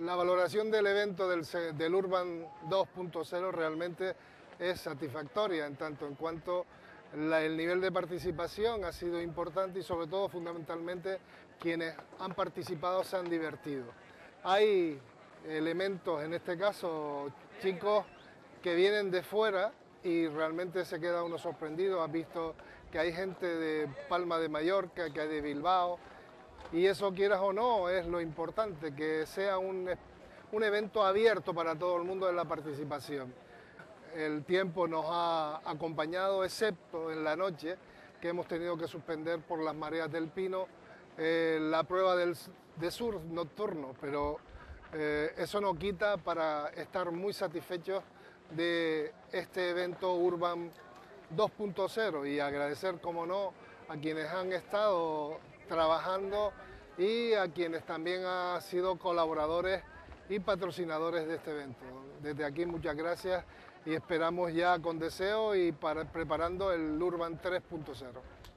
La valoración del evento del Urban 2.0 realmente es satisfactoria, en tanto en cuanto el nivel de participación ha sido importante y sobre todo fundamentalmente quienes han participado se han divertido. Hay elementos, en este caso chicos que vienen de fuera y realmente se queda uno sorprendido. Has visto que hay gente de Palma de Mallorca, que hay de Bilbao, y eso, quieras o no, es lo importante, que sea un evento abierto para todo el mundo en la participación. El tiempo nos ha acompañado, excepto en la noche, que hemos tenido que suspender por las mareas del Pino la prueba de surf nocturno, pero eso no quita para estar muy satisfechos de este evento Urban 2.0 y agradecer, como no, a quienes han estado trabajando y a quienes también han sido colaboradores y patrocinadores de este evento. Desde aquí muchas gracias y esperamos ya con deseo y preparando el Urban 3.0.